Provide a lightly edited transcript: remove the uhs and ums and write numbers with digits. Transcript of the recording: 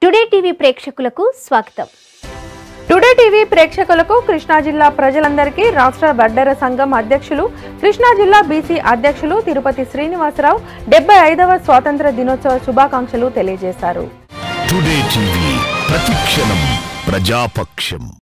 Today TV ప్రేక్షకులకు స్వాగతం. Today TV ప్రేక్షకులకు కృష్ణా జిల్లా ప్రజలందరికీ రాష్ట్ర వడ్డెర సంఘం అధ్యక్షులు, కృష్ణా జిల్లా బీసీ అధ్యక్షులు తిరుపతి శ్రీనివాసరావు 75వ స్వాతంత్ర దినోత్సవ శుభాకాంక్షలు తెలియజేశారు. టుడే టీవీ ప్రతిక్షణం ప్రజాపక్షం.